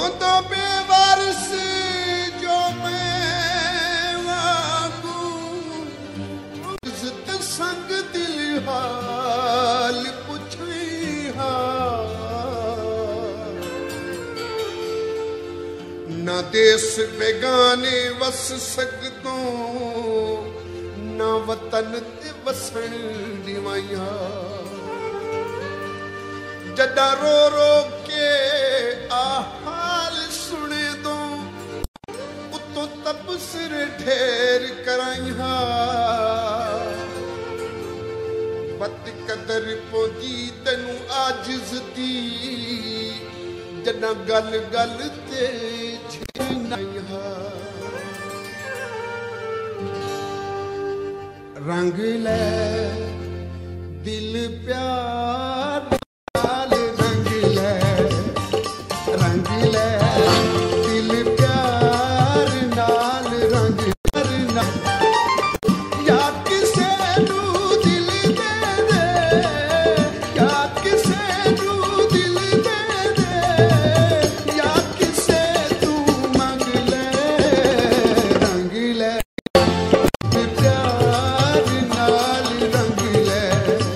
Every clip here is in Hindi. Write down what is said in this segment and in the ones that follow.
तो बेवारिस जो मैं वागू इज्जत संग दिल हाल पुछी ना देश बेगाने वस सकदो ना वतन ते वसन दिवाइया जदा रो रो के हाल सुने दो उतो तबसर ढेर कराइया बद कदर पहुंची तेनू आजिज दी जदा गल गल ते छीनाइया रंग ले दिल प्यार नाल रंग ले दिल प्यार नाल रंग करना या किसे नू दिल दे दे या किसे नू दिल दे दे या किसे तू मंग ले रंग ले प्यार नाल रंग ले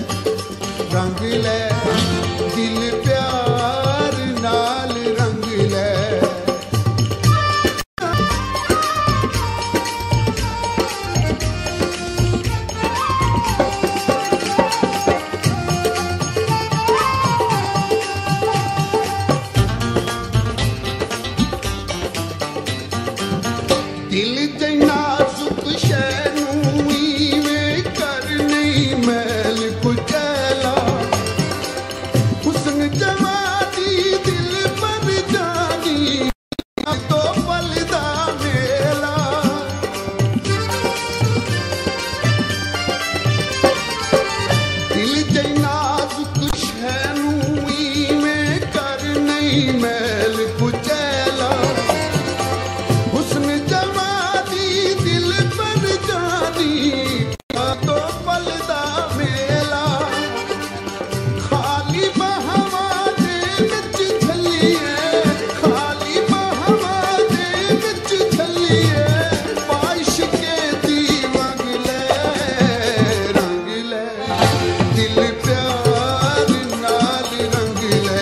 दिल प्यार नाल रंग ले दिल दे नाजुक शै नू इवें कर नहीं मैल कुचैला हुस्न जवानी दिल पर जानी तो पलदा मेला दिल दे नाजुक शै नू इवें कर नहीं मैल कुचैला हुस्न जवानी दिल पर जानी तो पलदा मेला खाली बहवा दे विच झल्लिए खाली बहवा दे विच झल्लिए बाइश के दी मंग ले रंग ले दिल प्यार नाल रंग ले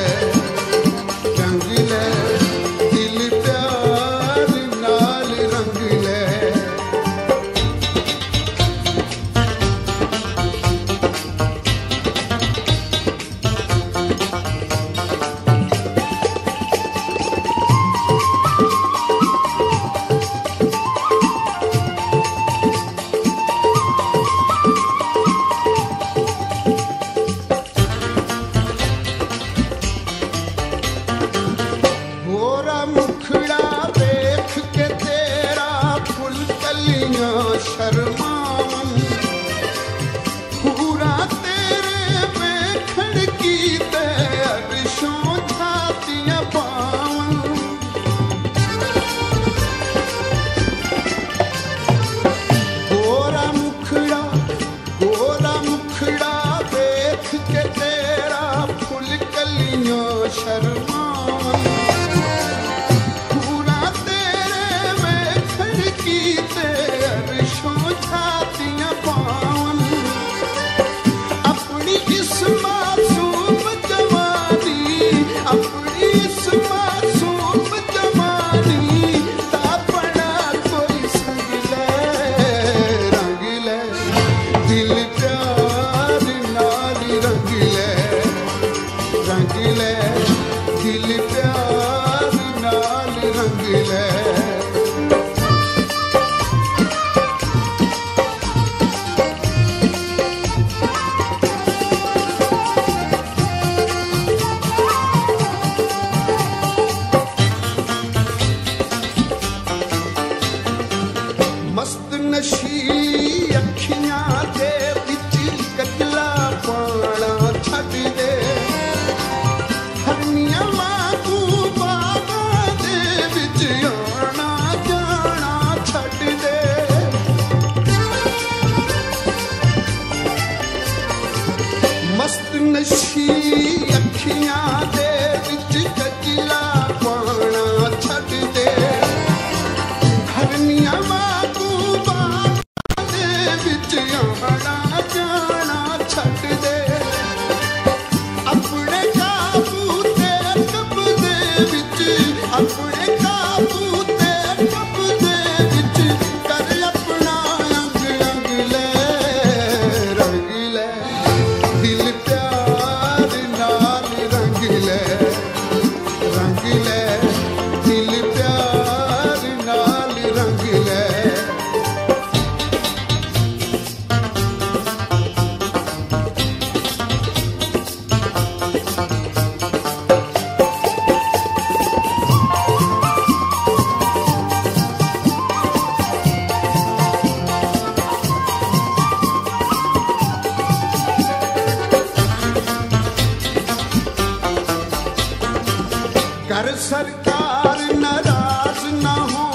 दिल प्यार नाल रंग ले गोरा मुखड़ा देख के तेरा फुल कलियां शर्मावन पूरा तेरे में खड़की ते अरशों छातियां पावन गोरा मुखड़ा देख के तेरा फुल कलियां शर्मावन पूरा तेरे में खड़की ते अरशों छा अपने काबू ते कब्जे विच कर अपना अंग अंग ले रंग ले दिल प्यार नाल रंग ले दिल प्यार नाल रंग ले कर सरकार नाराज ना हो